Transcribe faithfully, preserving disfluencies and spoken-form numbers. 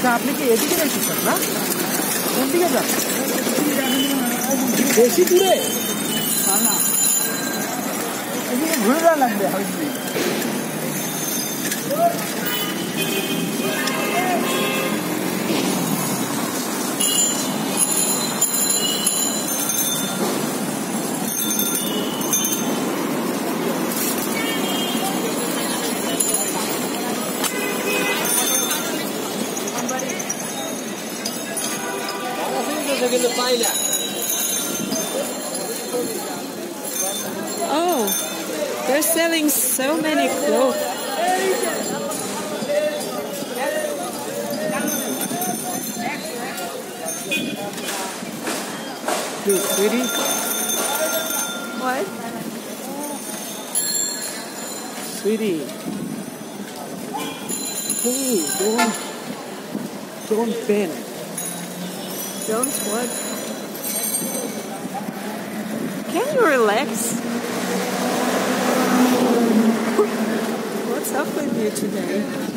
আচ্ছা আপনি কি এদিকে এসেছেন না? কোন দিকে যান? বেশি দূরে না, এদিকে ঘুরে যাওয়া লাগবে হয়তো। Oh, they're selling so many clothes. Dude, sweetie. What? Sweetie. Hey, don't, don't bend. Don't what? Can you relax? What's up with you today?